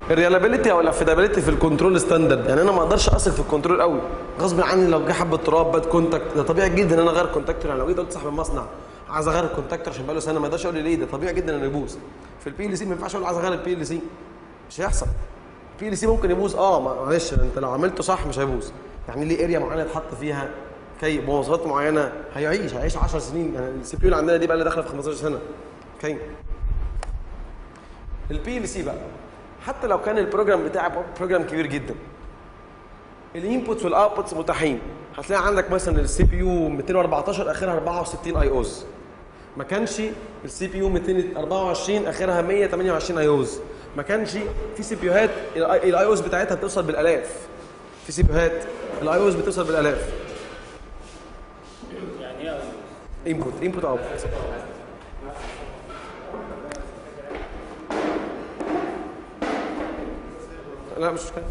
الريلابيلتي او الافيدابيلتي في الكنترول ستاندرد، يعني انا ما اقدرش اثق في الكنترول قوي غصب عني. لو جه حبه تراب باد كونتاكت، ده طبيعي جدا ان انا اغير كونتاكتور. يعني لو جيت قلت صاحب المصنع عايز اغير الكونتاكتور عشان بقاله سنه، ما يقدرش يقول لي ليه، ده طبيعي جدا انه يبوظ. في البي ال سي ما ينفعش اقول عايز اغير البي ال سي، مش هيحصل. البي ال سي ممكن يبوظ معلش، انت لو عملته صح مش هيبوظ. يعني ليه اريا معينه يتحط فيها كي مواصفات معينه هيعيش 10 سنين. يعني السي بي يو اللي عندنا دي بقى اللي داخله في 15 سنه. اوكي. البي ال سي بقى حتى لو كان البروجرام بتاعك بروجرام كبير جدا، الانبوتس والاوتبوتس متاحين. هتلاقي عندك مثلا السي بي يو 214 اخرها 64 اي اوز، ما كانش السي بي يو 224 اخرها 128 اي اوز. ما كانش في سي بي يوهات الاي اوز بتاعتها بتوصل بالالاف. في سي بي يوهات الاي اوز بتوصل بالالاف. يعني ايه انبوت اوتبوت؟ لا مش مشكلة.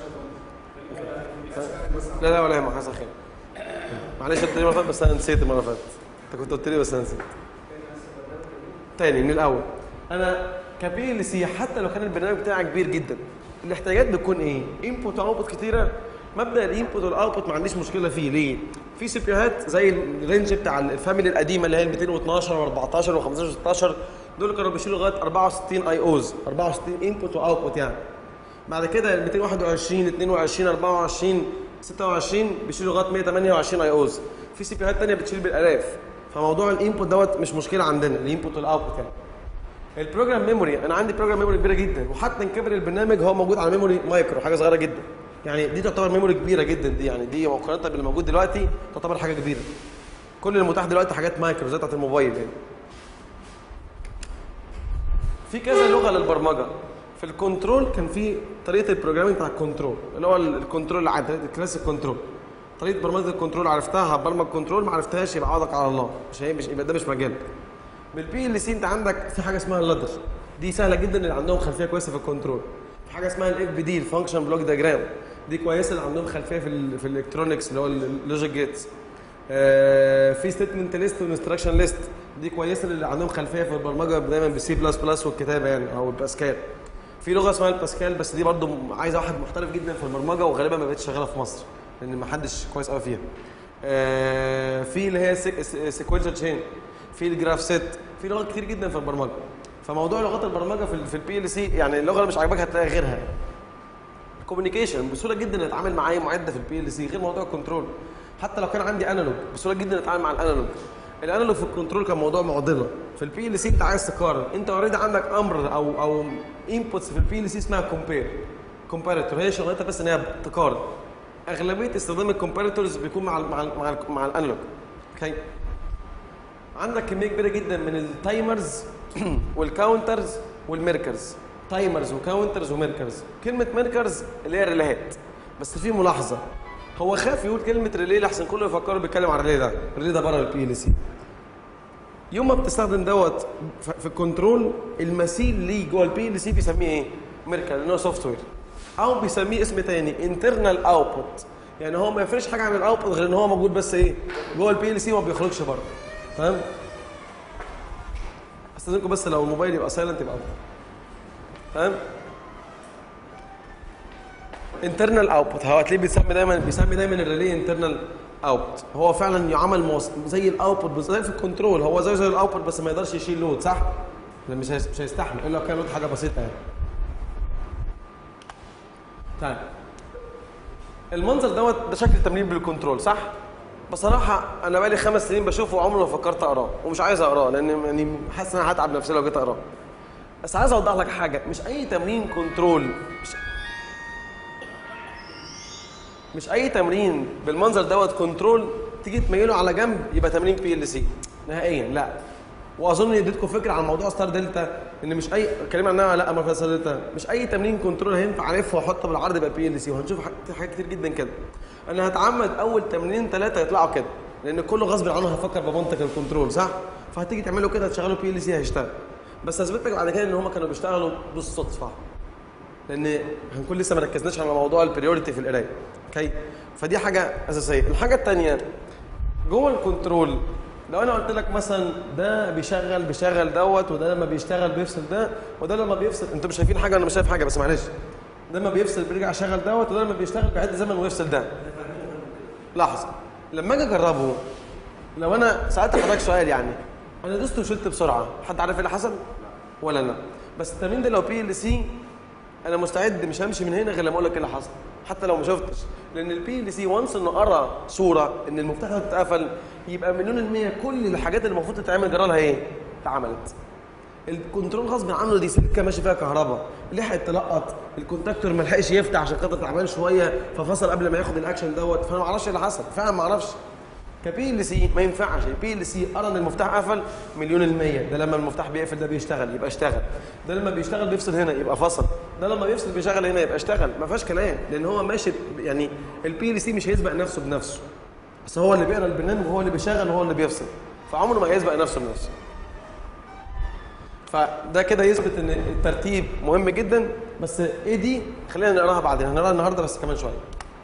لا ولا يهمك، حصل خير. معلش قلت لي المره اللي فاتت بس انا نسيت المره اللي فاتت. انت كنت قلت لي بس انا نسيت. تاني من الاول، انا كبي ال سي حتى لو كان البرنامج بتاعي كبير جدا، الاحتياجات بتكون ايه؟ انبوت واوتبوت كتيره. مبدا الانبوت والاوتبوت ما عنديش مشكله فيه. ليه؟ في سي بيوهات زي الرينج بتاع الفاميلي القديمه اللي هي 212 و14 و15 و16، دول كانوا بيشيلوا لغايه 64 اي اوز، 64 انبوت واوتبوت يعني. بعد كده ال 221 22 24 26 بيشيلوا لغايه 128 اي اوز. في سي بيات ثانيه بتشيل بالالاف. فموضوع الانبوت دوت مش مشكله عندنا، الانبوت والاوتبوت يعني. البروجرام ميموري، انا عندي بروجرام ميموري كبيره جدا، وحتى ان كبر البرنامج هو موجود على ميموري مايكرو، حاجه صغيره جدا. يعني دي تعتبر ميموري كبيره جدا، دي يعني دي مقارنه باللي موجود دلوقتي تعتبر حاجه كبيره. كل المتاح دلوقتي حاجات مايكرو زي بتاعت الموبايل يعني. في كذا لغه للبرمجه. في الكنترول كان في طريقه البروجرامينج بتاع الكنترول اللي هو الكنترول العادي، الكلاسيك كنترول. طريقه برمجه الكنترول عرفتها هتبرمج كنترول، ما عرفتهاش يبقى عوضك على الله، مش يبقى ده مش مجالك. بالبي ال سي انت عندك في حاجه اسمها اللادر، دي سهله جدا اللي عندهم خلفيه كويسه في الكنترول. في حاجه اسمها الاف بي دي، الفانكشن بلوك دياجرام، دي كويسه اللي عندهم خلفيه في الالكترونكس اللي هو اللوجيك جيتس. في ستيتمنت ليست وانستراكشن ليست، دي كويسه اللي عندهم خلفيه في البرمجه دايما بالسي بلس بلس والكتابه يعني، او الباسكال. في لغه اسمها الباسكال بس دي برضو عايزه واحد محترف جدا في البرمجه، وغالبا ما بقتش شغاله في مصر لان ما حدش كويس قوي فيها. في اللي هي سيكوينشال تشين، في الجراف سيت، في لغات كتير جدا في البرمجه. فموضوع لغات البرمجه في البي ال سي يعني اللغه اللي مش عاجباك هتلاقي غيرها. الكوميونيكيشن بسهوله جدا اتعامل مع اي معده في البي ال سي، غير موضوع الكنترول. حتى لو كان عندي انالوج بسهوله جدا اتعامل مع الانالوج. الانالوج في الكنترول كان موضوع معضله. في البي ال سي انت عايز تقارن، انت اوريدي عندك امر او انبوتس في البي ال سي اسمها كومباريتور، هي شغلتها بس ان هي تقارن. اغلبيه استخدام الكومباريتورز بيكون مع الانالوج. اوكي. عندك كميه كبيره جدا من التايمرز والكاونترز والميركرز. تايمرز وكاونترز وميركرز. كلمه ميركرز اللي هي الريليهات، بس في ملاحظه، هو خاف يقول كلمه ريلي لحسن كله يفكروا بيتكلم عن الريلي ده، الريلي ده بره البي ال سي. يوم ما بتستخدم دوت في الكنترول، المثيل ليه جوه البي ال سي بيسميه ايه؟ ميركر، لانه سوفت وير، او بيسميه اسم تاني انترنال اوتبوت. يعني هو ما يفرقش حاجه عن الاوتبوت غير ان هو موجود بس ايه؟ جوه البي ال سي وما بيخرجش بره. تمام؟ استاذنكم بس لو الموبايل يبقى سايلنت يبقى افضل. تمام؟ انترنال اوتبوت، هو هتلاقيه بيسمي دايما الريلي انترنال اوتبوت. هو فعلا يعمل زي الاوتبوت زي في الكنترول، هو زي الاوتبوت بس ما يقدرش يشيل لود، صح؟ مش هيستحمل الا لو كان لود حاجه بسيطه يعني. طيب المنظر دوت ده شكل التمرين بالكنترول، صح؟ بصراحه انا بقالي 5 سنين بشوفه وعمري ما فكرت اقراه، ومش عايز اقراه لان يعني حاسس ان انا هتعب نفسي لو جيت اقراه. بس عايز اوضح لك حاجه، مش اي تمرين كنترول، مش اي تمرين بالمنظر دوت كنترول تيجي تميله على جنب يبقى تمرين بي ال سي نهائيا، لا. واظن اديتكم فكره عن موضوع ستار دلتا، ان مش اي اتكلم عنها لا ما فيها ستار دلتا، مش اي تمرين كنترول هينفع الفه واحطه بالعرض يبقى بي ال سي، وهنشوف حاجات كتير جدا كده. انا هتعمد اول تمرين 3 يطلعوا كده، لان كله غصب عنه هيفكر بمنطق الكنترول، صح؟ فهتيجي تعملوا كده هتشغلوا بي ال سي هيشتغل. بس اثبت لك بعد كده ان هم كانوا بيشتغلوا بالصدفه، لان هنكون لسه ما ركزناش على موضوع البريوريتي في القرايه. اوكي؟ فدي حاجه اساسيه. الحاجه الثانيه جوه الكنترول لو انا قلت لك مثلا ده بيشغل دوت، وده لما بيشتغل بيفصل ده، وده لما بيفصل، انتوا مش شايفين حاجه، انا مش شايف حاجه بس معلش، ده لما بيفصل بيرجع يشغل دوت، وده لما بيشتغل بيعد زمن ويفصل ده. لحظه، لما اجي اجربه، لو انا سالت حضرتك سؤال يعني، انا دوست وشلت بسرعه، حد عارف ايه اللي حصل؟ ولا لا؟ بس التمرين ده لو بي ال سي انا مستعد مش همشي من هنا غير لما اقول لك ايه اللي حصل، حتى لو ما شفتش، لان البي ال سي وانس انه قرا صوره ان المفتاح ده اتقفل، يبقى مليون المية كل الحاجات اللي المفروض تتعمل جرى لها ايه؟ اتعملت. الكنترول غصب عنه دي سلكه ماشي فيها كهرباء، لحقت تلقط، الكونتاكتور ما لحقش يفتح عشان خاطر تعبان شويه ففصل قبل ما ياخد الاكشن دوت، فانا ما اعرفش ايه اللي حصل، فعلا ما اعرفش. كبي ال سي ما ينفعش، البي ال سي قرا ان المفتاح قفل مليون المية، ده لما المفتاح بيقفل ده بيشتغل يبقى اشتغل، ده لما بيشتغل بيفصل هنا يبقى فصل، ده لما بيفصل بيشغل هنا يبقى اشتغل، ما فيهاش كلام، لان هو ماشي يعني البي ال سي مش هيسبق نفسه بنفسه، بس هو اللي بيقرا البرنامج وهو اللي بيشغل وهو اللي بيفصل، فعمره ما هيسبق نفسه بنفسه. فده كده يثبت ان الترتيب مهم جدا، بس ايه دي خلينا نقراها بعدين، هنقراها النهارده بس كمان شويه.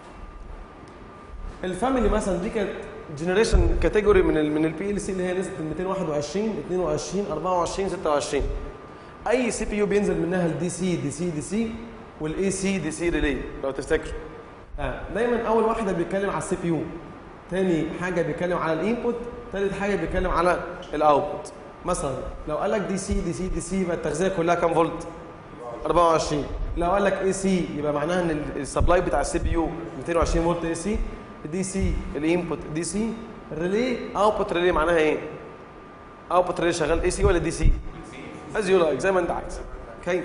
الفاميلي مثلا دي كانت جنريشن كاتيجوري من البي ال سي اللي هي نزلت من 221 22 24 26. اي سي بي يو بينزل منها الدي سي دي سي دي سي والاي سي دي سي ريلي لو تفتكروا. دايما اول واحده بيتكلم على السي بي يو، تاني حاجه بيتكلم على الانبوت، تالت حاجه بيتكلم على الاوتبوت. مثلا لو قال لك دي سي دي سي دي سي يبقى التغذيه كلها كام فولت؟ 24. لو قال لك اي سي يبقى معناها ان السبلاي بتاع السي بي يو 220 فولت اي سي، دي سي الانبوت دي سي، الريلي اوتبوت ريلي معناها ايه؟ اوتبوت ريلي شغال اي سي ولا دي سي؟ از يو لايك زي ما انت عايز. اوكي؟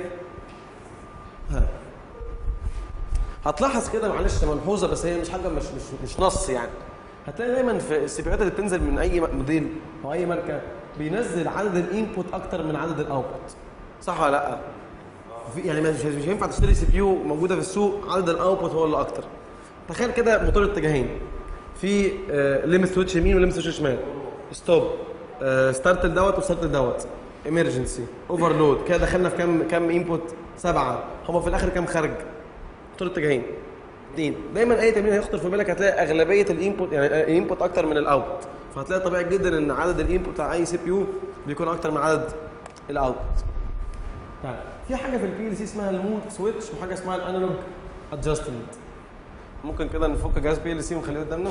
هتلاحظ كده معلش ملحوظه بس هي مش حاجه مش نص يعني. هتلاقي دايما في السيبيوهات اللي بتنزل من اي موديل او اي ماركه بينزل عدد الانبوت اكتر من عدد الاوتبوت. صح ولا لا؟ يعني مش هينفع تشتري سي بي يو موجوده في السوق عدد الاوتبوت هو اللي اكتر. تخيل كده موتور اتجاهين، في ليميت سويتش يمين وليميت سويتش شمال، ستوب، ستارت دوت وستارت دوت، ايمرجنسي، اوفرلود، كده دخلنا في كام انبوت؟ 7. هما في الاخر كام خارج؟ موتور اتجاهين 2. دايما اي تمرين هيخطر في بالك هتلاقي اغلبيه الانبوت يعني الانبوت اكتر من الاوتبوت، فهتلاقي طبيعي جدا ان عدد الانبوت بتاع اي سي بي يو بيكون اكتر من عدد الاوتبوت. طيب في حاجه في البي ال سي اسمها المود سويتش وحاجه اسمها الانالوج ادجستمنت. ممكن كده نفك جهاز بي ال سي ونخليه قدامنا.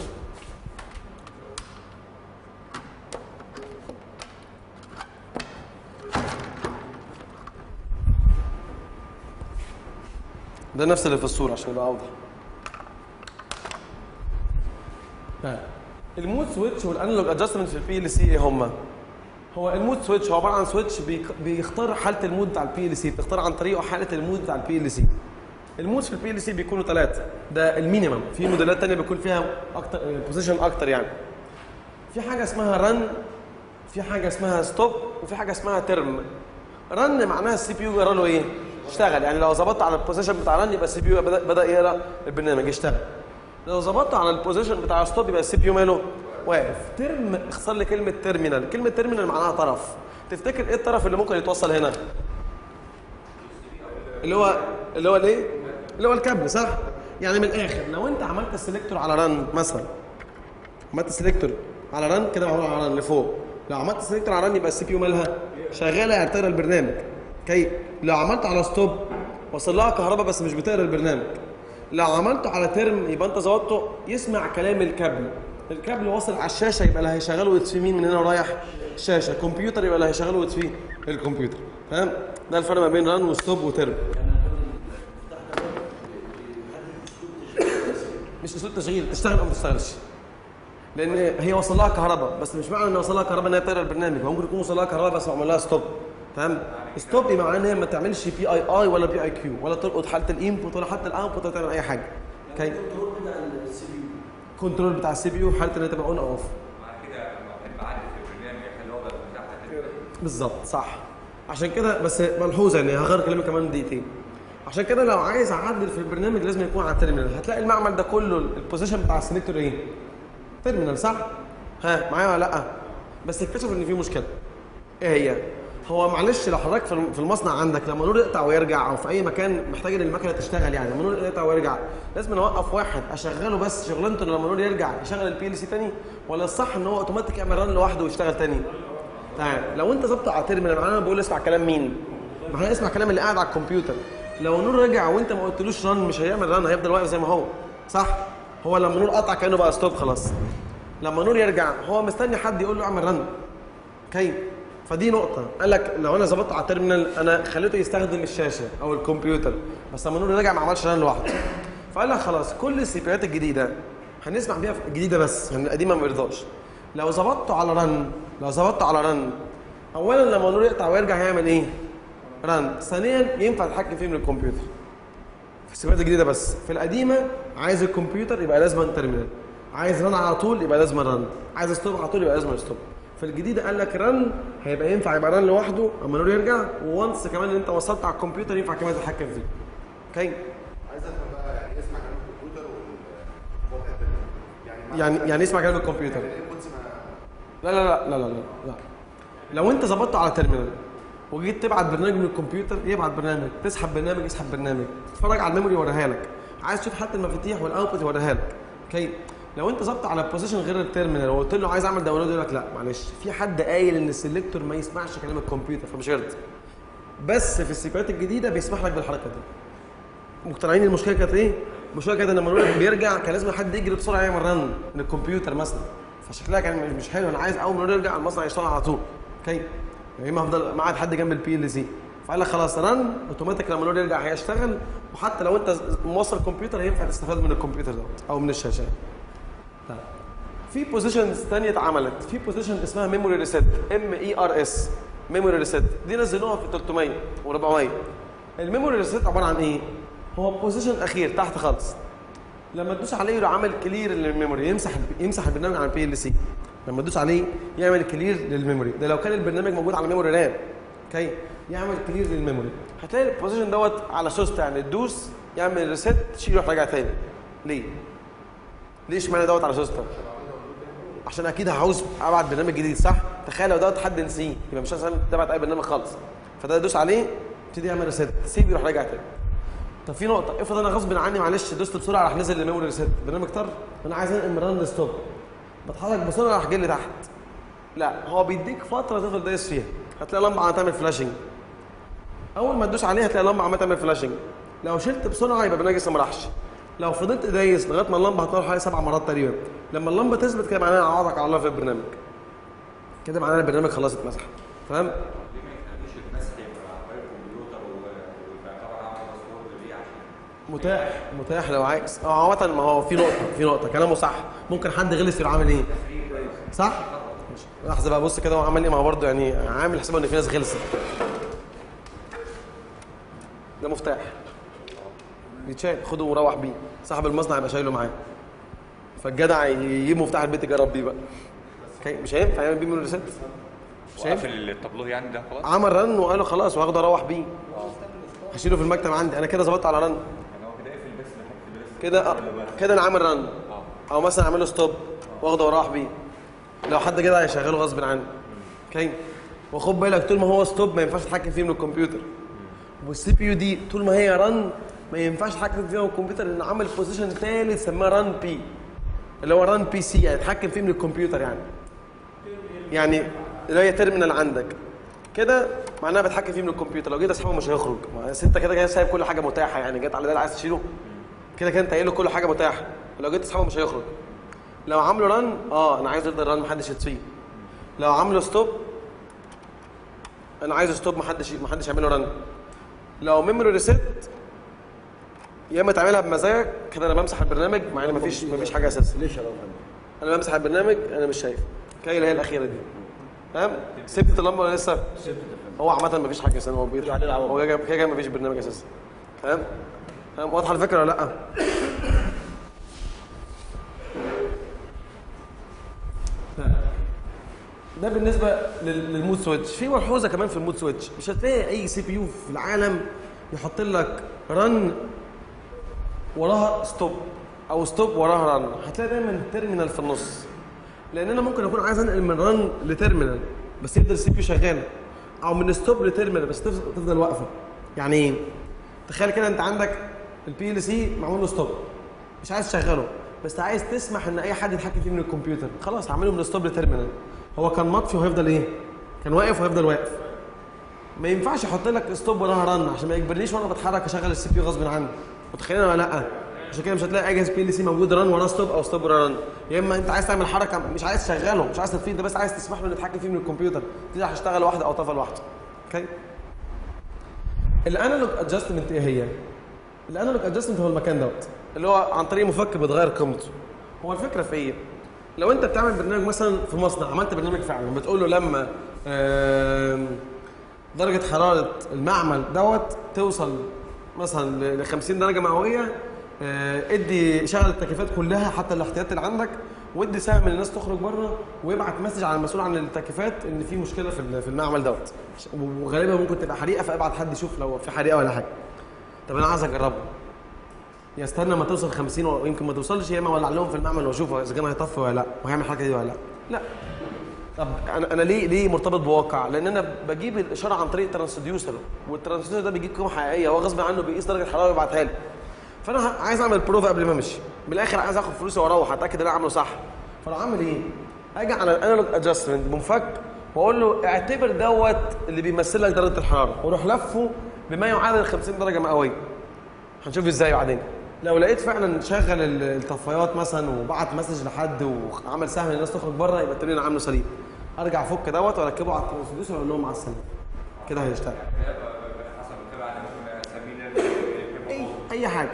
ده نفس اللي في الصوره عشان يبقى اوضح. المود سويتش والانالوج ادجستمنت في البي ال سي ايه هما؟ هو المود سويتش هو عباره عن سويتش بيختار حاله المود بتاع البي ال سي، بتختار عن طريقه حاله المود بتاع البي ال سي. المود في البي ال سي بيكونوا 3، ده المينيمم، في موديلات ثانيه بيكون فيها اكتر بوزيشن اكتر يعني. في حاجه اسمها رن، في حاجه اسمها ستوب، وفي حاجه اسمها ترم. رن معناها السي بي يو جرى له ايه؟ اشتغل، يعني لو ظبطت على البوزيشن بتاع رن يبقى السي بي يو بدا يقرا البرنامج يشتغل. لو ظبطت على البوزيشن بتاع ستوب يبقى السي بي يو ماله؟ واقف. ترم اختصار لكلمه تيرمينال، كلمه تيرمينال معناها طرف. تفتكر ايه الطرف اللي ممكن يتوصل هنا؟ اللي هو الايه؟ اللي هو الكابل، صح؟ يعني من الاخر لو انت عملت السلكتور على رن مثلا، عملت السلكتور على رن كده معمول على رن لفوق، لو عملت السلكتور على رن يبقى السي بي يو مالها؟ شغاله يعني بتقرا البرنامج. اوكي؟ لو عملت على ستوب وصل لها كهرباء بس مش بتقرا البرنامج. لو عملته على ترم يبقى انت ظبطته يسمع كلام الكابل. الكابل واصل على الشاشه يبقى اللي هيشغله ويطفيه مين من هنا ورايح؟ الشاشه. كمبيوتر يبقى اللي هيشغله ويطفيه الكمبيوتر. فاهم؟ ده الفرق ما بين رن وستوب وترم. مش اسلوب تشغيل، تشتغل او ما تشتغلش. لان هي وصل لها كهرباء، بس مش معنى ان وصل لها كهرباء ان هي بتقرا البرنامج، ممكن يكون وصل لها كهرباء بس معمول لها ستوب. فاهم؟ ستوب يبقى معناه ان هي ما تعملش بي اي اي ولا بي اي كيو ولا تلقط حاله الانبوت ولا حتى الاوتبوت ولا تعمل اي حاجه. اوكي؟ الكنترول بتاع السي بي يو، الكنترول بتاع السي بي يو حاله ان انت تبقى اون او اوف. بعد كده لما بعدل في البرنامج اللي هو بتاعتك بالظبط صح. عشان كده بس ملحوظه يعني هغير كلامي كمان دقيقتين. عشان كده لو عايز اعدل في البرنامج لازم يكون على التيرمينال. هتلاقي المعمل ده كله البوزيشن بتاع السلكتور ايه؟ تيرمينال، صح؟ ها معايا ولا لا؟ بس اكتشف ان في مشكله. ايه هي؟ هو معلش لو حضرتك في المصنع عندك لما النور يقطع ويرجع او في اي مكان محتاج ان المكنه تشتغل، يعني لما النور يقطع ويرجع لازم نوقف واحد اشغله بس شغلانته لما النور يرجع يشغل البي ال سي تاني، ولا الصح ان هو اوتوماتيك يعمل ران لوحده ويشتغل تاني؟ تمام. لو انت ظابطه على تيرمينال معناه انا بقول اسمع كلام مين؟ معناه اسمع كلام اللي قاعد على الكمبيوتر. لو النور رجع وانت ما قلتلوش ران مش هيعمل ران، هيفضل واقف زي ما هو، صح؟ هو لما النور قطع كانه بقى ستوب خلاص. لما النور يرجع هو مستني حد يقول له اعمل رن. اوكي؟ فدي نقطة، قال لك لو انا ظبطت على التيرمينال انا خليته يستخدم الشاشة او الكمبيوتر، بس لما النور رجع ما عملش رن لوحده. فقال لك خلاص كل السي بيات الجديدة هنسمع بيها الجديدة بس، يعني القديمة ما بيرضاش. لو ظبطته على رن، اولا لما النور يقطع ويرجع هيعمل ايه؟ رن. ثانيا ينفع تتحكم فيه من الكمبيوتر. في السيبيات الجديدة بس، في القديمة عايز الكمبيوتر يبقى لازم تيرمينال، عايز رن على طول يبقى لازم رن، عايز ستوب على طول يبقى لازم ستوب. في الجديده قال لك رن هيبقى ينفع يبقى رن لوحده اما النور يرجع، وونس كمان ان انت وصلت على الكمبيوتر ينفع كمان تتحكم فيه. اوكي؟ عايز افهم بقى يعني اسمع كلام الكمبيوتر والوضع يعني اسمع كلام الكمبيوتر. يعني لا لا لا لا لا لا. لو انت ظبطته على تيرمينال وجيت تبعت برنامج من الكمبيوتر يبعت برنامج، تسحب برنامج يسحب برنامج، تتفرج على الميموري يوريها لك، عايز تشوف حتى المفاتيح والاوتبوت يوريها لك. اوكي؟ لو انت ظبط على بوزيشن غير التيرمينال وقلت له عايز اعمل داونلود يقول لك لا معلش في حد قايل ان السلكتور ما يسمعش كلام الكمبيوتر فمش هيرضى. بس في السيبيات الجديده بيسمح لك بالحركه دي. مقتنعين المشكله كانت ايه؟ المشكله كانت ان لما النور بيرجع كان لازم حد يجري بسرعه يعمل رن من الكمبيوتر مثلا، فشكلها كان مش حلو. انا عايز اول ما النور يرجع المصنع يشتغل على طول. اوكي؟ يا اما هفضل معاد حد جنب البي ال سي. فقال لك خلاص رن اوتوماتيك لما النور يرجع هيشتغل، وحتى لو انت موصل الكمبيوتر هينفع تستفاد من الكمبيوتر دوت او من الشاشه. في بوزيشنز ثانيه اتعملت، في بوزيشن اسمها ميموري ريسيت MERS، ميموري ريسيت دي نزلوها في 300 و400. الميموري ريسيت عباره عن ايه؟ هو بوزيشن اخير تحت خالص، لما تدوس عليه يروح عامل كلير للميموري، يمسح البرنامج عن البي ال سي. لما تدوس عليه يعمل كلير للميموري، ده لو كان البرنامج موجود على ميموري رام. اوكي؟ يعمل كلير للميموري. هتلاقي البوزيشن دوت على سوسته، يعني تدوس يعمل ريسيت تشيل يروح راجع تاني. ليه؟ ليش معنى دوت على سوسته؟ عشان اكيد هعوز ابعت برنامج جديد، صح؟ تخيل لو دوت حد نسيه يبقى مش هسهل تبعت اي برنامج خالص. فده تدوس عليه يبتدي يعمل ريسيت، سيب يروح راجع تاني. طب في نقطه، افرض انا غصب عني معلش دوست بسرعه راح نزل الميموري ريسيت، برنامج طر، انا عايز انقل من ران ستوب، بتحرك بسرعه راح جاي لي تحت. لا، هو بيديك فتره تفضل دايس فيها، هتلاقي اللمبه عماله تعمل فلاشنج. اول ما تدوس عليها هتلاقي اللمبه عماله تعمل فلاشنج. لو شلت بسرعه يبقى البرنامج لسه ما راحش. لو فضلت دايس لغايه ما اللمبه هتروح حوالي 7 مرات تقريبا، لما اللمبه تثبت كده معناها اعوضك على الله في البرنامج. كده معناها البرنامج خلاص اتمسح. فاهم؟ ليه ما يخليش المسح يبقى على طريق الكمبيوتر ويعتبر عامل باسورد ليه عشان متاح لو عايز. عامة ما هو في نقطة كلامه صح، ممكن حد غلس يروح عامل ايه؟ صح؟ لحظة بقى بص كده هو عمل ايه، ما هو برضه يعني عامل حسابه ان في ناس غلست. ده مفتاح يتشال، خده وروح بيه، صاحب المصنع يبقى شايله معاه. فالجدع يجيب مفتاح البيت يجرب بيه بقى. مش هينفع يعمل بيه من ريسيت. مش هينفع. وقفل التابلوه يعني ده خلاص؟ عمل رن وقال له خلاص وهاخده اروح بيه. هشيله في المكتب عندي، انا كده ظبطت على رن. يعني هو كده يقفل بس كده انا عامل رن. او مثلا اعمل له ستوب واخده وراح بيه. لو حد كده هيشغله غصب عنه. اوكي؟ وخد بالك طول ما هو ستوب ما ينفعش تتحكم فيه من الكمبيوتر. والسي بي يو دي طول ما هي رن ما ينفعش تتحكم فيها من الكمبيوتر، لان عمل بوزيشن ثالث سماه ران بي، اللي هو ران بي سي، يعني تتحكم فيه من الكمبيوتر. يعني اللي هي تيرمينال عندك كده معناها بتحكم فيه من الكمبيوتر. لو جيت اسحبه مش هيخرج، بس انت كده سايب كل حاجه متاحه، يعني جيت على ده اللي عايز تشيله كده انت قايل له كل حاجه متاحه. لو جيت تسحبه مش هيخرج. لو عامله ران انا عايز يفضل ران محدش يطفيه. لو عامله ستوب انا عايز ستوب محدش يعمل له ران. لو ميموري ريسيت يا اما تعملها بمزاجك كده، انا بمسح البرنامج مع ان مفيش حاجه اساسا. ليش يا رب؟ انا بمسح البرنامج انا مش شايف. اوكي؟ اللي هي الاخيره دي. فاهم؟ سبت اللمبه ولا لسه؟ هو عامه مفيش حاجه اساسا، هو بيطلع هو كده مفيش برنامج اساسا. فاهم؟ واضحه الفكره ولا لا؟ ده بالنسبه للمود سويتش. في ملحوظه كمان في المود سويتش، مش هتلاقي اي سي بي يو في العالم يحط لك رن وراها ستوب او ستوب وراها رن. هتلاقي دايما تيرمينال في النص، لان انا ممكن اكون عايز انقل من رن لتيرمينال بس يفضل السي بي يو شغال. او من ستوب لتيرمينال بس تفضل واقفه. يعني ايه؟ تخيل كده انت عندك البي ال سي معمول له ستوب، مش عايز تشغله بس عايز تسمح ان اي حد يتحكم فيه من الكمبيوتر، خلاص هعمله من ستوب لتيرمينال. هو كان مطفي وهيفضل ايه؟ كان واقف وهيفضل واقف. ما ينفعش احط لك ستوب وراها رن عشان ما يجبرنيش وانا بتحرك اشغل السي بي يو غصب عني. متخيلين ولا لا؟ عشان كده مش هتلاقي اي جهاز بي ال سي موجود رن وراه ستوب او ستوب وراه رن. يا اما انت عايز تعمل حركه مش عايز تشغله، مش عايز تطفيه، انت بس عايز تسمح له انه يتحكم فيه من الكمبيوتر، كده هيشتغل لوحده او طفى لوحده. اوكي؟ الانالوج ادجستمنت ايه هي؟ الانالوج ادجستمنت هو المكان دوت اللي هو عن طريق مفك بتغير قيمته. هو الفكره في ايه؟ لو انت بتعمل برنامج مثلا في مصنع، عملت برنامج فعلا بتقول له لما درجه حراره المعمل دوت توصل مثلا ل 50 درجه مئويه، ادي شغل التكييفات كلها حتى الاحتياطات اللي عندك، وادي سهم للناس تخرج بره، ويبعت مسج على المسؤول عن التكييفات ان في مشكله في المعمل دوت، وغالبا ممكن تبقى حريقه، فابعت حد يشوف لو في حريقه ولا حاجه. طب انا عايز اجربه، يستنى ما توصل 50 ويمكن ما توصلش، يا اما اولع لهم في المعمل واشوف اذا كان هيطفي ولا لا وهيعمل الحركه دي ولا لا. لا. طب انا ليه مرتبط بواقع؟ لان انا بجيب الاشاره عن طريق ترانسديوسر، والترانسديوسر ده بيجيب قيمه حقيقيه، هو غصب عنه بيقيس درجه الحراره ويبعتها لي. فانا عايز اعمل بروف قبل ما امشي، من الاخر عايز اخد فلوسي واروح اتاكد ان انا عامله صح. فلو عامل ايه؟ اجي على الانالوج ادجستمنت بمفك واقول له اعتبر دوت اللي بيمثل لك درجه الحراره، واروح لفه بما يعادل 50 درجه مئويه. هنشوف ازاي بعدين. لو لقيت فعلا شغل الطفايات مثلا وبعت مسج لحد وعمل سهم للناس تخرج بره، يبقى التمرين عامله سليم. ارجع افك دوت واركبه على الترانسديوسر واقول لهم مع السلامه. كده هيشتغل. اي حاجه.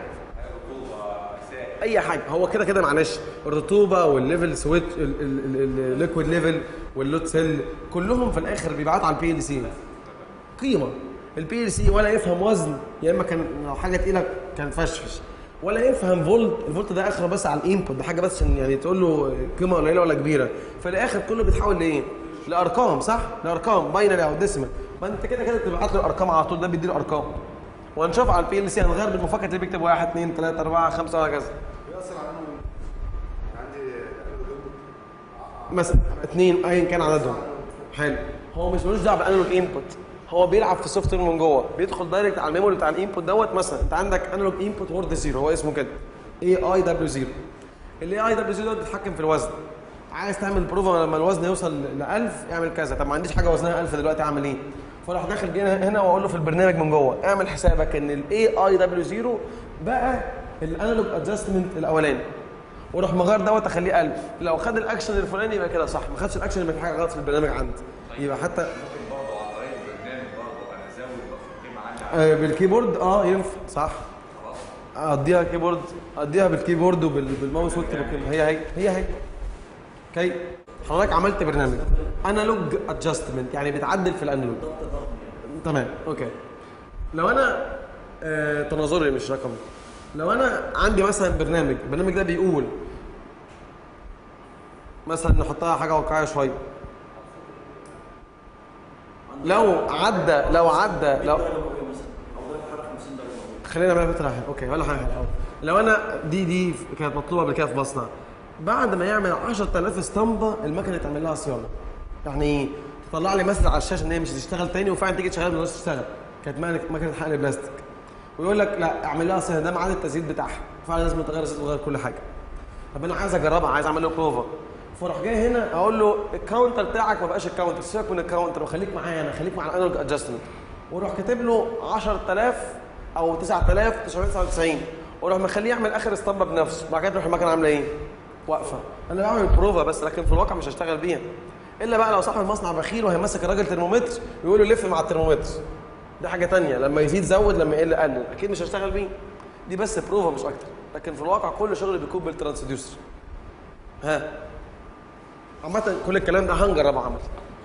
اي حاجه، هو كده كده معلش الرطوبه والليفل سويتش الليكويد ليفل واللود سيل كلهم في الاخر بيبعتوا على البي ال سي قيمه. البي ال سي ولا يفهم وزن، يا اما كان لو حاجه تقيله كان فشفش، ولا يفهم فولت. الفولت ده اخره بس على الانبوت، ده حاجه بس عشان يعني تقول له قيمه قليله ولا كبيره. في الاخر كله بيتحول لايه؟ لارقام، صح؟ لارقام باينري او ديسيمال. ما انت كده كده تبعت له الارقام على طول، ده بيدي له ارقام. وهنشوف على البي ال سي هنغير بالمفكر اللي بيكتب 1 2 3 4 5 وهكذا. بيأثر على انه عندي مثلا 2 ايا كان عددهم. حلو. هو مش ملوش دعوه بالانالوج انبوت، هو بيلعب في السوفت وير من جوه، بيدخل دايركت على الميموري بتاع الانبوت دوت. مثلا انت عندك انالوج انبوت وورد 0، هو اسمه كده AIW0. AIW0 دوت بيتحكم في الوزن. عايز تعمل بروفا لما الوزن يوصل ل 1000 اعمل كذا. طب ما عنديش حاجه وزنها 1000 دلوقتي اعمل ايه؟ فراح داخل هنا واقول له في البرنامج من جوه اعمل حسابك ان AIW0 بقى الانالوج ادجستمنت الاولاني، واروح مغير دوت اخليه 1000. لو خد الاكشن الفلاني يبقى كده صح، ما خدش الاكشن يبقى في حاجه غلط في البرنامج عندي. يبقى حتى بالكيبورد ينفع، صح. اقضيها كيبورد، اقضيها بالكيبورد وبالماوس واكتب الكلمه. هي اوكي. حضرتك عملت برنامج انالوج ادجستمنت، يعني بتعدل في الانالوج. تمام اوكي. لو انا تناظري مش رقمي، لو انا عندي مثلا البرنامج ده بيقول مثلا نحطها حاجه واقعيه شويه، لو خلينا نعملها بطريقه حلوه. اوكي ولا حاجه. لو انا دي كانت مطلوبه قبل كده في مصنع، بعد ما يعمل 10000 اسطمبه المكنه تعمل لها صيانه. يعني تطلع لي مثلا على الشاشه ان هي مش هتشتغل تاني، وفعلا تيجي تشتغل من تشتغل. كانت مكنه حقن بلاستيك، ويقول لك لا اعمل لها صيانه، ده ميعاد التزييت بتاعها، فعلا لازم تغير الزيت وتغير كل حاجه. طب انا عايز اجربها، عايز اعمل له بروفا، فراح جاي هنا اقول له الكاونتر بتاعك ما بقاش الكاونتر، سيبك من الكاونتر وخليك معايا انا، خليك مع الانالوج ادجستمنت. واروح كاتب له 10000 او 9999، واروح مخليه يعمل اخر اسطمبه بنفسه. بعد كده تروح المكنه عامله ايه؟ واقفه. انا بعمل بروفا بس، لكن في الواقع مش هشتغل بيها. الا بقى لو صاحب المصنع بخيل وهيمسك الراجل ترمومتر ويقول له لف مع الترمومتر، ده حاجه ثانيه. لما يزيد زود، لما يقل قلل، اكيد مش هشتغل بيه. دي بس بروفا مش اكتر، لكن في الواقع كل شغل بيكون بالترانسديوسر. عامة كل الكلام ده هنجربه عمل.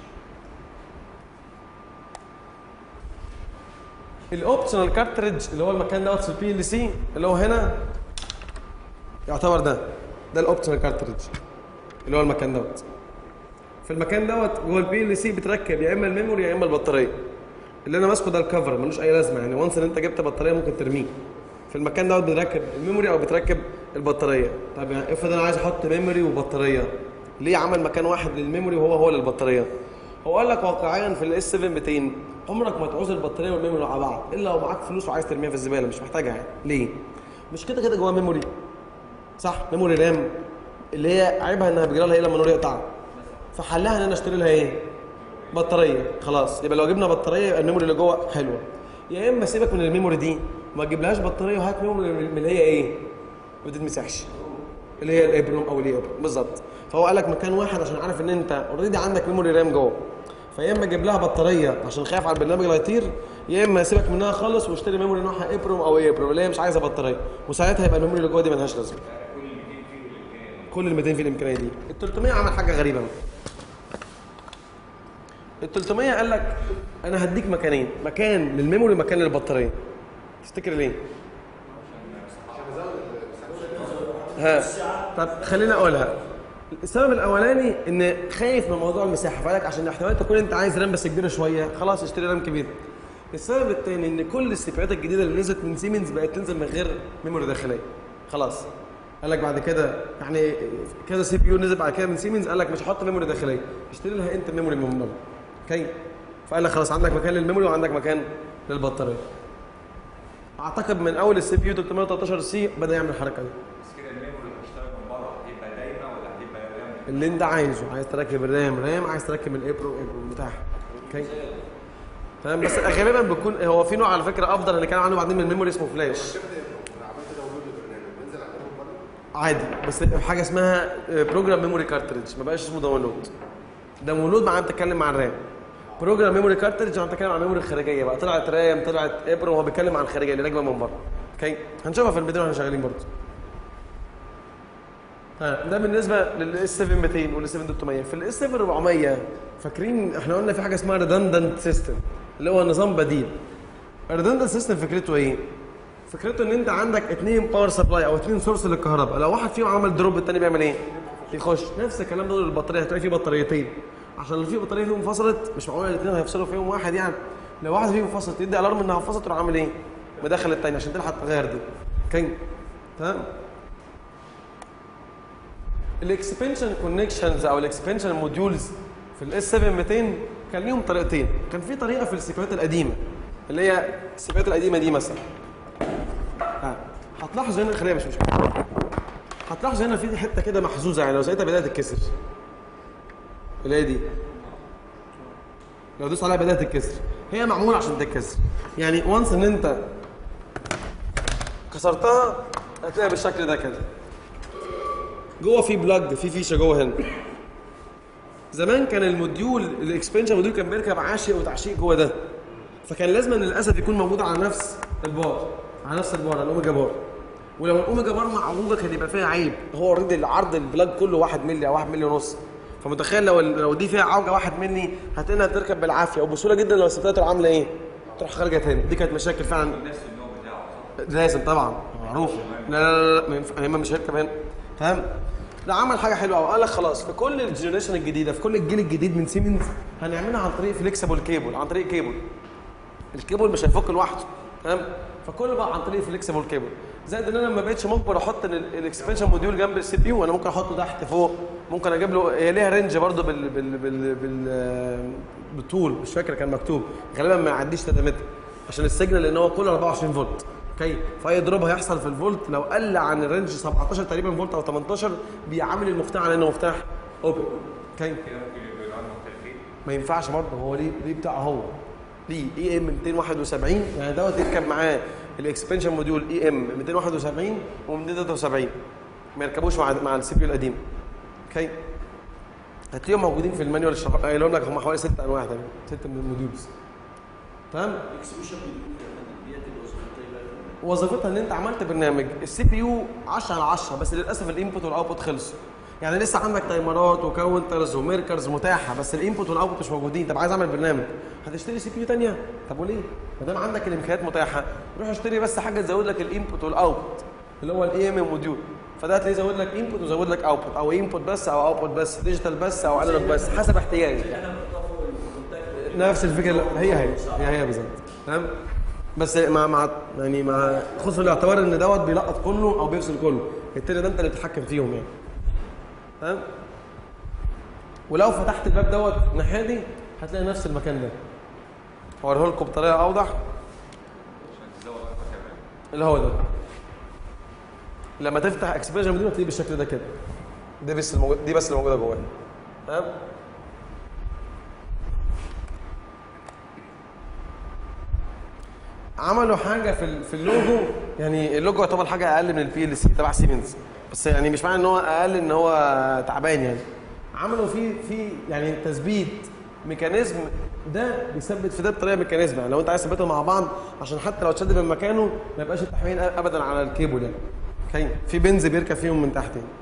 الاوبشنال كارتريدج اللي هو المكان دوت في البي ال سي، اللي هو هنا يعتبر ده الاوبشنال كارتريدج اللي هو المكان دوت. في المكان دوت جوه البي ال سي بتركب يا اما الميموري يا اما البطاريه. اللي انا ماسكه ده الكفر، ملوش اي لازمه، يعني وانس ان انت جبت بطاريه ممكن ترميه. في المكان دوت بتركب الميموري او بتركب البطاريه. طب يعني افرض انا عايز احط ميموري وبطاريه، ليه عمل مكان واحد للميموري وهو للبطاريه؟ هو قال لك واقعيا في الاس 7 200 عمرك ما تعوز البطاريه والميموري مع بعض الا لو معاك فلوس وعايز ترميها في الزباله، مش محتاجها يعني. ليه؟ مش كده كده جوه ميموري، صح؟ ميموري رام اللي هي عيبها انها بيجرى لها ايه لما النور يقطع، فحلها ان انا اشتري لها ايه؟ بطاريه. خلاص يبقى لو جبنا بطاريه يبقى الميموري اللي جوه حلوه. يا اما سيبك من الميموري دي وما تجيبلهاش بطاريه وهات ميموري من اللي هي ايه؟ ما تتمسحش، اللي هي الابروم او الابروم بالظبط. فهو قال لك مكان واحد عشان عارف ان انت اوريدي عندك ميموري رام جوه، فيا اما اجيب لها بطاريه عشان خايف على البرنامج اللي هيطير، يا اما سيبك منها خالص واشتري ميموري نوعها ابروم او ابروم اللي هي مش عايزه بطاريه، وساعتها يبقى الميموري اللي جوه دي ملهاش لازمه. كل ال 200 في الامكانيه دي. ال 300 عمل حاجه غريبه بقى. ال 300 قال لك انا هديك مكانين، مكان للميموري ومكان للبطاريه. تفتكر ليه؟ ها طب خليني اقولها. السبب الاولاني ان خايف من موضوع المساحه، فقال لك عشان احتمال تكون انت عايز رام بس كبيره شويه، خلاص اشتري رام كبير. السبب الثاني ان كل السيبيات الجديده اللي نزلت من سيمنز بقت تنزل من غير ميموري داخليه. خلاص قال لك بعد كده يعني كذا سي بي يو نزل بعد كده من سيمنز، قال لك مش هحط ميموري داخليه، اشتري لها انت ميموري من بره. اوكي؟ فقال لك خلاص عندك مكان للميموري وعندك مكان للبطاريه. اعتقد من اول السي بي يو 313 سي بدا يعمل الحركه دي. بس كده الميموري اللي هتشتغل من بره هتبقى دايمه ولا هتبقى رام؟ اللي انت عايزه، عايز تركب الرام عايز تركب الابرو متاح. اوكي؟ تمام. بس غالبا بيكون هو في نوع على فكره افضل اللي كان عنده بعدين من الميموري اسمه فلاش. عملت داونلود للبرنامج بينزل على الابل برضه؟ عادي بس حاجه اسمها بروجرام ميموري كارتريدج، ما بقاش اسمه داونلود. داونلود معناه بتتكلم مع الرام. بروجرام ميموري كارتريدج معناه بتتكلم عن الميموري الخارجيه بقى، طلعت رام طلعت ابرو، هو بيتكلم عن الخارجيه اللي راكبه من بره. اوكي؟ هنشوفها في الفيديو واحنا شغالين برضه. ده بالنسبه للاس 7 200 والاس 7 300. في الاس 7 400 فاكرين احنا قلنا في حاجه اسمها ريدندنت سيستم اللي هو نظام بديل. الريدندنت سيستم فكرته ايه؟ فكرته ان انت عندك اثنين باور سبلاي او اثنين سورس للكهرباء، لو واحد فيهم عمل دروب الثاني بيعمل ايه؟ يخش. نفس الكلام ده للبطاريه، هتلاقي فيه بطاريتين عشان لو في بطاريه فيهم فصلت مش معقول الاثنين هيفصلوا في يوم واحد يعني. لو واحد فيهم فصلت يدي الارم انها فصلت تروح عامل ايه؟ مدخل الثاني عشان تلحق تغير دي. اوكي؟ تمام؟ الاكسبنشن كونكشنز او الاكسبنشن موديولز في الاس 7 200 كان ليهم طريقتين. كان في طريقه في السيبيات القديمه اللي هي السيبيات القديمه دي مثلا. هتلاحظ هنا، خليها مش مشكله، هتلاحظ هنا في حته كده محزوزه يعني لو زيتها بدات تتكسر. اللي هي دي لو دوست عليها بدات تتكسر، هي معموله عشان تتكسر. يعني وانس ان انت كسرتها هتلاقيها بالشكل ده كده. جوه في بلاج، في فيشه جوه هنا. زمان كان الموديول الاكسبنشن موديول كان بيركب عاشق وتعشيق جوه ده، فكان لازم ان للاسف يكون موجود على نفس البار، على نفس البار، على الاوميجا بار. ولو الاوميجا بار معوجه كان يبقى فيها عيب. هو اوريدي العرض البلاج كله 1 مللي او 1 مللي ونص، فمتخيل لو دي فيها عوجه 1 مللي هتلاقيها تركب بالعافيه وبسهوله جدا. لو سبتها تروح عامله ايه؟ تروح خارجه تاني. دي كانت مشاكل فعلا. نفس النوع بتاعه لازم طبعا معروف. لا مش هيركب هنا. تمام؟ لا عمل حاجه حلوه قوي، قال لك خلاص في كل الجنريشن الجديده، في كل الجيل الجديد من سيمنز هنعملها عن طريق فليكسبل كيبل، عن طريق كيبل. الكيبل مش هيفك لوحده. تمام؟ فكل بقى عن طريق فليكسبل كيبل. زائد ان انا ما بقتش مجبر احط الاكسبنشن موديول جنب السي بي يو، انا ممكن احطه تحت فوق، ممكن اجيب له، هي ليها رينج برده بالطول، مش فاكر كان مكتوب غالبا ما يعديش 3 متر عشان السيجنال لان هو كله 24 فولت. اوكي؟ فاي دروب هيحصل في الفولت لو قل عن الرينج 17 تقريبا فولت او 18 بيعامل المفتاح على انه مفتاح اوبن. اوكي؟ ما ينفعش برضه، هو ليه بتاعه هو ليه اي ام 271 يعني دوت يركب معاه الاكسبنشن موديول اي ام 271 و273 ما يركبوش مع السي بي يو القديم. اوكي؟ هتلاقيهم موجودين في المانيوال قايلين لك هم حوالي 6 انواع تقريبا، 6 من الموديولز. تمام؟ وظيفتها ان انت عملت برنامج السي بي يو 10 على 10 بس للاسف الانبوت والاوتبوت خلصوا. يعني لسه عندك تايمرات وكاونترز وميركرز متاحه بس الانبوت والاوتبوت مش موجودين. طب عايز اعمل برنامج، هتشتري سي بي يو ثانيه؟ طب وليه؟ ما دام عندك الامكانيات متاحه روح اشتري بس حاجه تزود لك الانبوت والاوتبوت اللي هو الاي ام موديول. فده هتلاقيه يزود لك انبوت ويزود لك اوتبوت، او انبوت بس او اوتبوت بس، ديجيتال بس او انالوج بس، حسب احتياجك. نفس الفكره، هي بالظبط. تمام؟ بس مع خذ في الاعتبار ان دوت بيلقط كله او بيفصل كله، التاني ده انت اللي بتتحكم فيهم يعني. تمام؟ ولو فتحت الباب دوت الناحيه دي هتلاقي نفس المكان ده. هوريه لكم بطريقه اوضح. عشان تزود اكتر كمان. اللي هو ده لما تفتح اكسبريشن موديول هتلاقيه بالشكل ده كده. دي بس اللي موجوده جواه. تمام. عملوا حاجه في اللوجو، يعني اللوجو يعتبر حاجه اقل من البي ال سي تبع سيمنز، بس يعني مش معنى ان هو اقل ان هو تعبان يعني. عملوا في يعني تثبيت ميكانيزم، ده بيثبت في ده بطريقه ميكانيزم، يعني لو انت عايز تثبتهم مع بعض عشان حتى لو اتشد من مكانه ما يبقاش التحويل ابدا على الكيبل يعني. اوكي، في بنز بيركب فيهم من تحت يعني.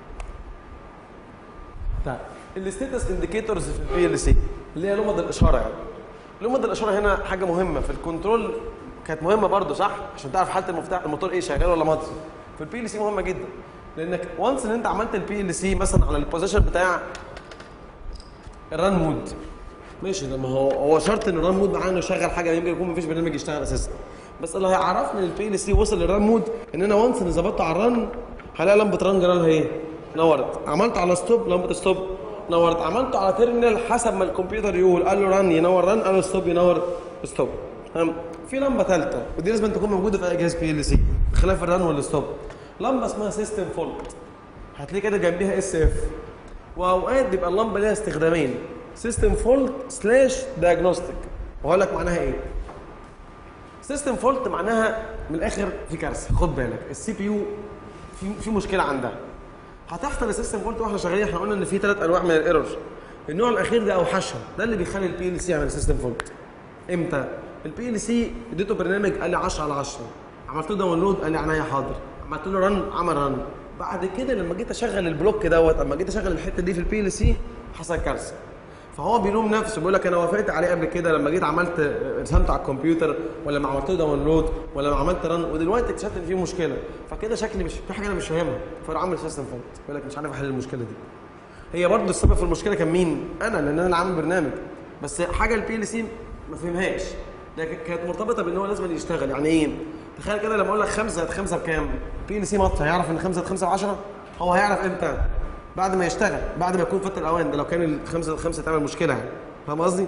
طيب الستيتس انديكيتورز في البي ال سي اللي هي لمض الاشاره يعني. لمض الاشاره هنا حاجه مهمه في الكنترول، كانت مهمه برضه صح عشان تعرف حاله الموتور ايه، شغال ولا مطفي. في البي ال سي مهمه جدا، لانك وانس ان انت عملت البي ال سي مثلا على البوزيشن بتاع الران مود، ماشي، لما هو شرط ان الران مود معاه انه يشغل حاجه، يمكن يكون مفيش برنامج يشتغل اساسا، بس اللي هيعرفني ان البي ال سي وصل للران مود ان انا وانس ان ظبطته على الران هلاقي لمبه ران جرالها ايه؟ نورت. عملت على ستوب لمبه ستوب نورت. عملته على تيرمينال حسب ما الكمبيوتر يقول، قال له ران ينور ران، قال له ستوب ينور ستوب. تمام. في لمبه ثالثه ودي لازم تكون موجوده في اي جهاز بي ال سي بخلاف الران والستوب، لمبه اسمها سيستم فولت، هتلاقي كده جنبيها اس اف، واوقات بيبقى اللمبه ليها استخدامين، سيستم فولت سلاش دايجنوستيك، وهقول لك معناها ايه. سيستم فولت معناها من الاخر في كارثه، خد بالك السي بي يو في مشكله عندها هتحصل السيستم فولت واحنا شغالين. احنا قلنا ان في 3 انواع من الايرور، النوع الاخير ده اوحشهم، ده اللي بيخلي البي ال سي يعمل سيستم فولت. امتى؟ البي ال سي اديته برنامج قال لي 10 على 10، عملت له داونلود قال لي عينيا حاضر، عملت له رن عمل رن، بعد كده لما جيت اشغل البلوك دوت، اما جيت اشغل الحته دي في البي ال سي حصل كارثه. فهو بيلوم نفسه، بيقول لك انا وافقت عليه قبل كده لما جيت عملت رسمته على الكمبيوتر، ولا ما عملت له داونلود، ولا ما عملت رن، ودلوقتي اكتشفت ان في مشكله، فكده شكلي مش في حاجه انا مش فاهمها، فراح عامل سيستم فولت، بيقول لك مش عارف احل المشكله دي. هي برضه السبب في المشكله كان مين؟ انا، لان انا اللي عامل برنامج، بس حاجه البي ال سي ما فهمهاش، لكن كانت مرتبطه بان هو لازم يشتغل. يعني ايه؟ تخيل كده لما اقول لك 5 زائد 5 بكام؟ البي ال سي مطفي، هيعرف ان 5 زائد 5 ب 10؟ هو هيعرف امتى؟ بعد ما يشتغل، بعد ما يكون فات الاوان، ده لو كان ال 5 زائد 5 تعمل مشكله يعني. فاهم قصدي؟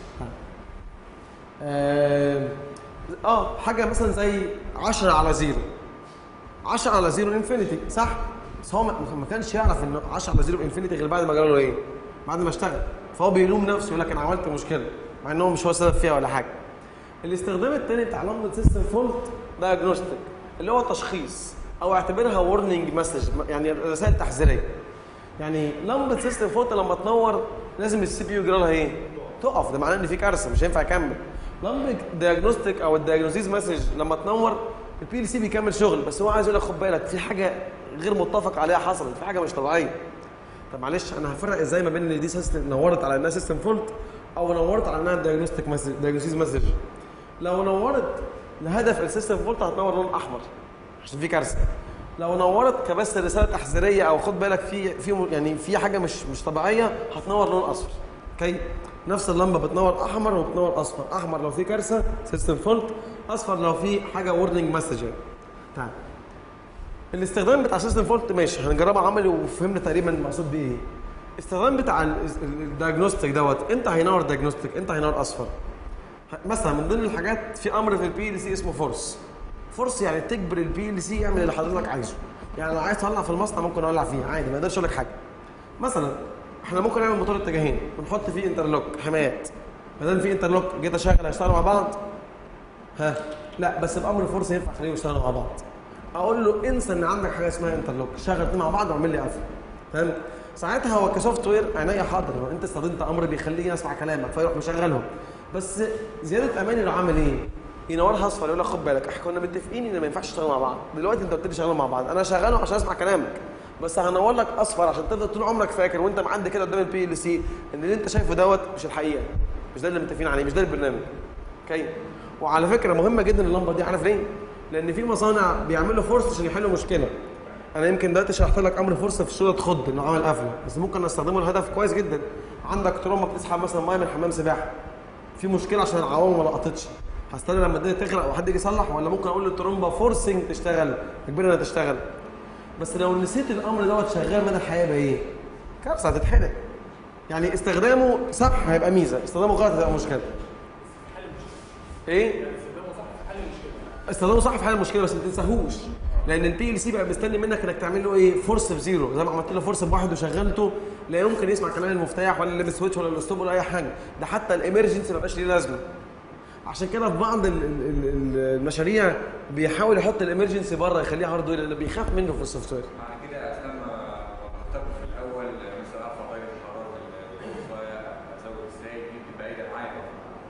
حاجه مثلا زي 10 على 0، 10 على 0 انفينيتي صح؟ بس هو ما كانش يعرف ان 10 على 0 انفينيتي غير بعد ما جرى له ايه؟ بعد ما اشتغل، فهو بيلوم نفسه يقول لك انا عملت مشكله، مع ان هو مش هو السبب فيها ولا حاجه. الاستخدام الثاني بتاع لمبه سيستم فولت دايجنوستيك، اللي هو تشخيص او اعتبرها وورنينج مسج، يعني رسائل تحذيريه. يعني لمبه سيستم فولت لما تنور لازم السي بي يو يجرى لها ايه؟ تقف، ده معناه ان في كارثه مش هينفع يكمل. لمبه دايجنوستيك او الدايجنوزيز مسج لما تنور البي ال سي بيكمل شغل، بس هو عايز يقول لك خد بالك في حاجه غير متفق عليها حصلت، في حاجه مش طبيعيه. طب معلش انا هفرق ازاي ما بين ان دي سيستم نورت على انها سيستم فولت او نورت على انها دايجنوستيك مسج، دايجنوزيز مسج؟ لو نورت لهدف السيستم فولت هتنور لون احمر عشان في كارثه. لو نورت كبس رساله تحذيريه او خد بالك في يعني في حاجه مش طبيعيه هتنور لون اصفر. اوكي، نفس اللمبه بتنور احمر وبتنور اصفر، احمر لو في كارثه سيستم فولت، اصفر لو في حاجه وورنينج مسج يعني. طيب الاستخدام بتاع سيستم فولت ماشي هنجربها عملي وفهمنا تقريبا المقصود بيه ايه. الاستخدام بتاع الدايجنوستيك دوت، امتى هينور دايجنوستيك؟ امتى هينور اصفر؟ مثلا من ضمن الحاجات في امر في البي ال سي اسمه فورس يعني تجبر البي ال سي يعمل اللي حضرتك عايزه. يعني لو عايز تولع في المصنع ممكن اولع فيه عادي، ما يقدرش يقول لك حاجه. مثلا احنا ممكن نعمل موتور اتجاهين ونحط فيه انترلوك حمايات، ما دام في انترلوك جيت اشغل هيشتغلوا مع بعض؟ لا، بس بامر فورس ينفع اخليهم يشتغلوا مع بعض. اقول له انسى ان عندك حاجه اسمها انترلوك، شغل الاثنين مع بعض واعمل لي قفل. فهمت؟ ساعتها هو كسوفت وير عينيا حاضر، انت استخدمت امر بيخليني اسمع كلامك فيروح مشغلهم، بس زياده امان اللي عامل ايه؟ ينورها اصفر يقول لك خد بالك احنا كنا متفقين ان ما ينفعش نشتغل مع بعض، دلوقتي انت قلت لي شغالين مع بعض، انا شغاله عشان اسمع كلامك، بس هنور لك اصفر عشان تفضل طول عمرك فاكر وانت معدي كده قدام البي ال سي ان اللي انت شايفه دوت مش الحقيقه، مش ده اللي متفقين عليه، مش ده البرنامج. اوكي؟ وعلى فكره مهمه جدا اللمبه دي، عارف ليه؟ لان في مصانع بيعملوا فورس عشان يحلوا مشكله. انا يمكن دلوقتي شرحت لك امر فورس في صوره خض انه عمل قفله، بس ممكن استخدمه لهدف كويس جدا. عندك ترومبه بتسحب مثلا ميه من حمام سباحه، في مشكله عشان العوامل ما لقطتش، هستنى لما الدنيا تغرق وحد يجي يصلح، ولا ممكن اقول للترومبه فورسنج تشتغل، اجبرها انها تشتغل. بس لو نسيت الامر دوت شغال مدى الحياه يبقى ايه؟ كارثه، هتتحرق. يعني استخدامه صح هيبقى ميزه، استخدامه غلط هتبقى مشكله. ايه؟ استخدامه صح في حل المشكله بس ما تنساهوش، لان البي ال سي بقى مستني منك انك تعمل له ايه؟ فورس في زيرو، زي ما عملت له فورس بواحد وشغلته لا يمكن يسمع كلام المفتاح ولا الليمت سويتش ولا الستوب ولا اي حاجه، ده حتى الامرجنسي ما بقاش ليه لازمه. عشان كده في بعض المشاريع بيحاول يحط الامرجنسي بره يخليه هاردوير لانه بيخاف منه في السوفت وير. بعد كده اسلم مرتب في الاول مثلا ارفع درجه الحراره الوصايه ازود السائل دي بتبقى ايه ده عادي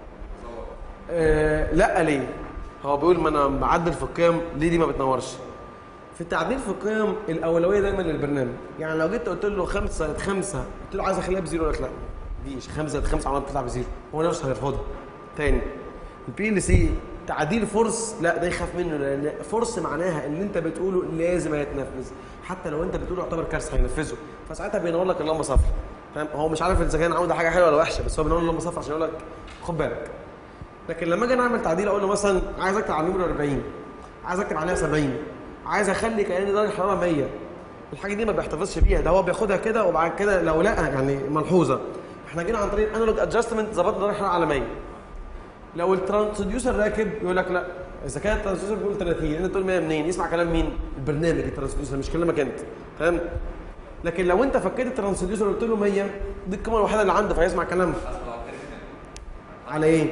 لا ليه؟ هو بيقول ما انا بعدل في القيم ليه دي ما بتنورش؟ في التعديل في القيم الاولويه دايما للبرنامج، يعني لو جيت قلت له 5 قلت له عايز اخليها بزيرو يقول لك لا دي 5 عمال بتطلع بزيرو، هو نفسه هيرفضها. تاني البي ال سي تعديل فورس لا ده يخاف منه، لان فورس معناها اللي انت بتقوله لازم هيتنفذ، حتى لو انت بتقوله يعتبر كارثه هينفذه، فساعتها بينور لك اللمبه صفرا. فاهم؟ هو مش عارف اذا كان عاوز حاجه حلوه ولا وحشه، بس هو بينور اللمبه صفرا عشان يقول لك خد بالك. لكن لما اجي نعمل تعديل اقول له مثلا عايز اكتب على النمره 40، عايز اكتب عليها 70، عايز اخلي كأن درجه الحراره 100، الحاجه دي ما بيحتفظش بيها، ده هو بياخدها كده وبعد كده لو لقى يعني ملحوظه احنا جينا عن طريق الانالوج ادجستمنت ظبطنا درجه الحراره على 100. لو الترانسديوسر راكب يقول لك لا، اذا كان الترانسديوسر بيقول 30 انت تقول 100 منين؟ يسمع كلام مين؟ البرنامج الترانسديوسر مش كلامك انت. فاهم؟ لكن لو انت فكيت الترانسديوسر وقلت له 100 دي القيمه الوحيده اللي عنده فهيسمع كلامك. على ايه؟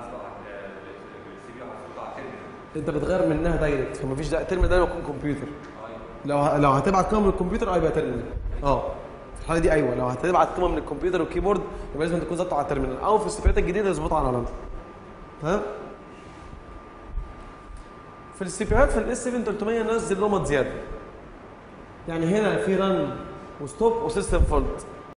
انت بتغير منها دايركت فمفيش ترم ده يكون كمبيوتر. لو هتبعت قيمه من الكمبيوتر يبقى ترمينال. في الحاله دي ايوه، لو هتبعت قيمه من الكمبيوتر والكيبورد يبقى لازم تكون ظابطه على الترمينال، او في السيبيات الجديده يظبطها على العلامه. ها؟ في السيبيات في الاس 7300 نزل نمط زياده. يعني هنا في رن وستوب وسيستم فولت.